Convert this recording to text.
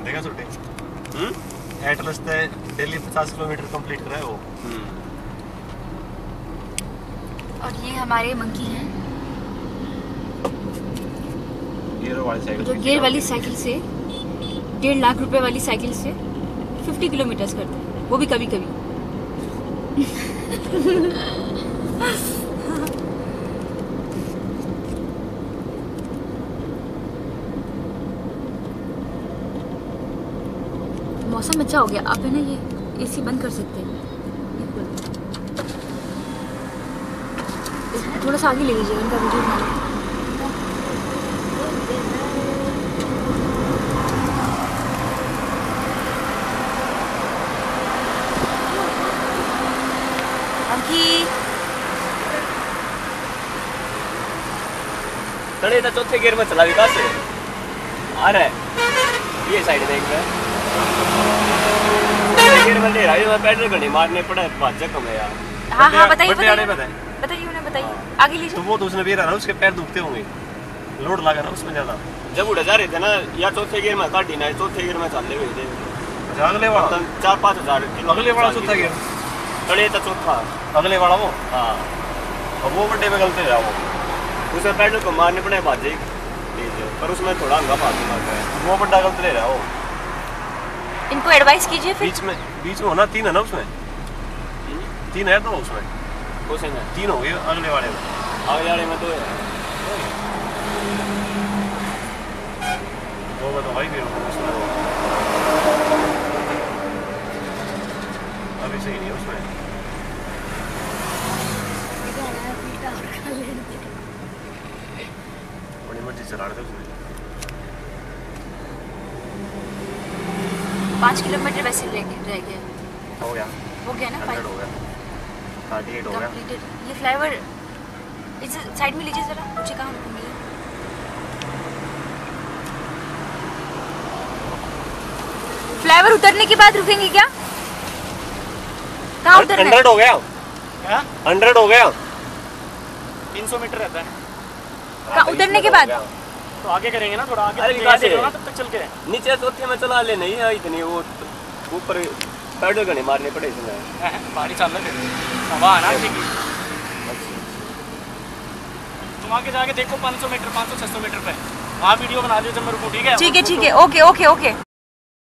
देखा छोटे एटलस से दिल्ली 50 किलोमीटर कंप्लीट कर रहा है वो। और ये हमारे मंकी हैं जो गियर वाली साइकिल से 1.5 लाख रुपए वाली साइकिल से 50 किलोमीटर करते हैं, वो भी कभी कभी। मौसम अच्छा हो गया, आप है ना ये एसी बंद कर सकते हैं। थोड़ा सा आगे ले लीजिए, इनका वीडियो बना। तड़े चौथे गियर में चला विकास आ रहा है, ये साइड देख रहा है। गियर में ले रहा है, मैं पेडल घड़ी मारने पड़ा बात जख्म है यार। हाँ हाँ बताइए बताइए उन्हें बताइए, आगे लीजिए। तो वो तो उसने भी रहा ना, उसके पैर दुखते होंगे, लोड लगा ना उसमें ज्यादा। जब उड़ा जा रहे थे ना या चौथे गियर में काटी ना, चौथे गियर में चलते हुए थे। अगले वाला 4-5 हज़ार अगले वाला चौथा गियर, तड़े तो चौथा अगले वाला वो। हाँ और वो बड्डे में गलते रहा वो, उसे पेडल को मारने पड़े बाजे, पर उसमें थोड़ा हंगा फालतू लग गया। वो बड्डा गलत ले रहा वो। इनको एडवाइस कीजिए फिर। बीच में होना 3 है ना उसमें, 3 है तो उसमें उसे में 3 हो गए। अगले वाले में 2 है। वो तो भाई भी उसमें अभी सही नहीं उसमें। बड़ी मर्जी चला रहे थे उसमें। 5 किलोमीटर वैसे रह गया। हो गया ना, 5 हो गया, 38 हो गया। ये फ्लाईओवर इस साइड में लीजिए जरा, मुझे कहाँ रुकूंगी। फ्लाईओवर उतरने के बाद रुकेंगे क्या? कहाँ उतरना है? 100 हो गया, 100 हो गया। 300 मीटर रहता है। कहाँ उतरने के बाद? तो आगे करेंगे ना, थोड़ा आगे। अरे विकास तब तक चल के नीचे चौथे में चला ले, नहीं है इतनी, वो ऊपर पेडल घड़ी मारने पड़े इसमें। भारी चल रहे हवा आना ठीक। तुम आगे जाके देखो 500 मीटर 500-600 मीटर पे, वहाँ वीडियो बना लियो जब मैं रुकूं। ठीक है ठीक है, ओके।